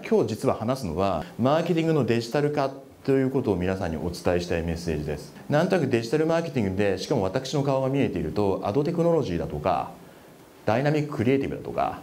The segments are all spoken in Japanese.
今日実は話すのはマーケティングのデジタル化ということを皆さんにお伝えしたいメッセージです。なんとなくデジタルマーケティングで、しかも私の顔が見えていると、アドテクノロジーだとかダイナミッククリエイティブだとか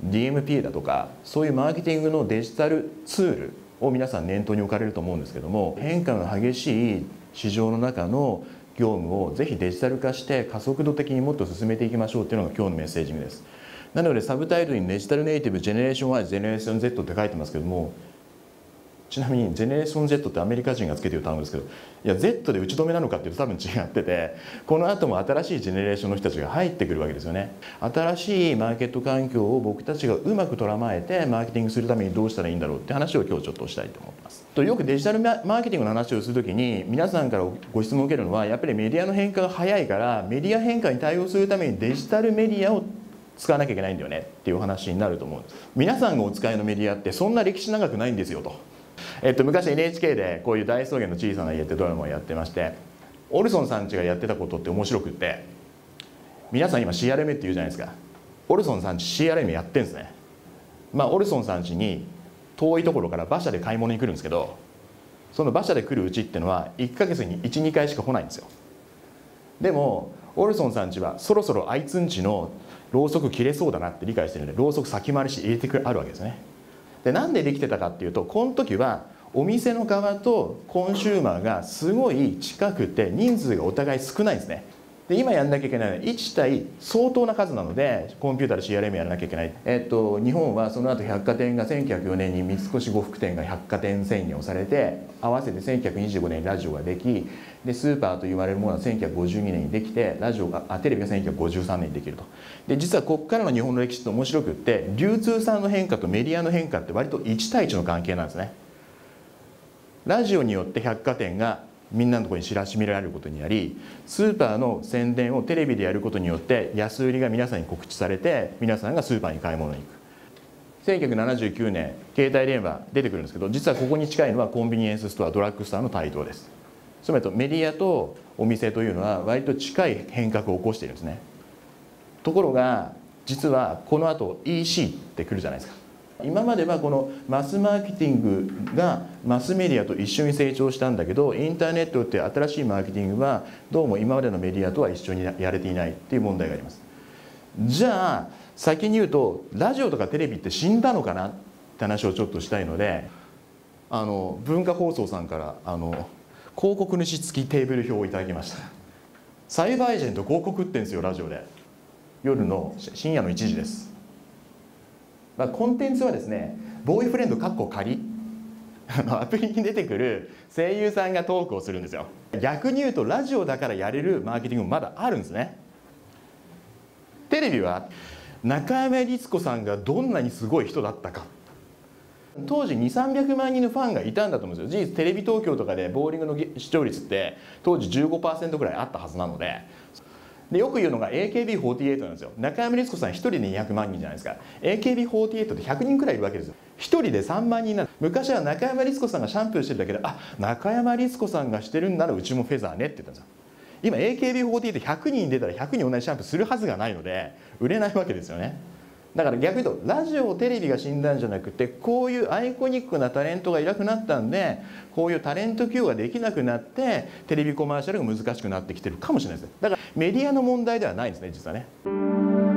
DMP だとか、そういうマーケティングのデジタルツールを皆さん念頭に置かれると思うんですけども、変化の激しい市場の中の業務をぜひデジタル化して加速度的にもっと進めていきましょうというのが今日のメッセージです。なのでサブタイトルにデジタルネイティブジェネレーション Y、ジェネレーション Z って書いてますけども、ちなみにジェネレーション Z ってアメリカ人がつけている単語ですけど、いや Z で打ち止めなのかっていうと多分違ってて、この後も新しいジェネレーションの人たちが入ってくるわけですよね。新しいマーケット環境を僕たちがうまく捉まえてマーケティングするためにどうしたらいいんだろうって話を今日ちょっとしたいと思います。よくデジタルマーケティングの話をするときに皆さんからご質問を受けるのは、やっぱりメディアの変化が早いからメディア変化に対応するためにデジタルメディアを使わなきゃいけないんだよねっていう話になると思うんです。皆さんがお使いのメディアってそんな歴史長くないんですよと。昔 NHK でこういう大草原の小さな家ってドラマをやってまして、オルソンさんちがやってたことって面白くって、皆さん今 CRM って言うじゃないですか。オルソンさんち CRM やってんですね。オルソンさんちに遠いところから馬車で買い物に来るんですけど、その馬車で来るうちっていうのは1ヶ月に 1,2 回しか来ないんですよ。でもオルソンさんちはそろそろあいつんちのろうそく切れそうだなって理解してるので、ろうそく先回りして入れてあるわけですね。でなんでできてたかっていうと、この時はお店の側とコンシューマーがすごい近くて人数がお互い少ないんですね。で今やんなきゃいけないのは1対相当な数なので、コンピューターで CRM やらなきゃいけない。日本はその後百貨店が1904年に三越呉服店が百貨店宣言をされて、合わせて1925年にラジオができ、でスーパーと言われるものは1952年にできて、テレビが1953年にできると。で実はここからの日本の歴史って面白くって、流通産の変化とメディアの変化って割と1対1の関係なんですね。ラジオによって百貨店がみんなのところに知らしめられることになり、スーパーの宣伝をテレビでやることによって安売りが皆さんに告知されて、皆さんがスーパーに買い物に行く。1979年携帯電話出てくるんですけど、実はここに近いのはコンビニエンスストア、ドラッグストアの台頭です。つまりメディアとお店というのは割と近い変革を起こしているんですね。ところが実はこの後 EC って来るじゃないですか。今まではこのマスマーケティングがマスメディアと一緒に成長したんだけど、インターネットって新しいマーケティングはどうも今までのメディアとは一緒にやれていないっていう問題があります。じゃあ先に言うと、ラジオとかテレビって死んだのかなって話をちょっとしたいので、文化放送さんから広告主付きテーブル表をいただきました。サイバーエージェント広告売ってんですよ、ラジオで。夜の深夜の1時です。コンテンツはですね、ボーイフレンド仮アプリに出てくる声優さんがトークをするんですよ。逆に言うとラジオだからやれるマーケティングもまだあるんですね。テレビは中山律子さんがどんなにすごい人だったか、当時200、300万人のファンがいたんだと思うんですよ。事実テレビ東京とかでボーリングの視聴率って当時 15% ぐらいあったはずなので、よく言うのが AKB48 なんですよ。中山律子さん1人で200万人じゃないですか。AKB48 って100人くらいいるわけですよ。1人で3万人なの。昔は中山律子さんがシャンプーしてるだけで、中山律子さんがしてるんならうちもフェザーねって言ったんですよ。今 AKB48 100人出たら100人同じシャンプーするはずがないので売れないわけですよね。だから逆に言うとラジオテレビが死んだんじゃなくて、こういうアイコニックなタレントがいなくなったんで、こういうタレント起用ができなくなってテレビコマーシャルが難しくなってきてるかもしれないです。だからメディアの問題ではないんですね、実はね。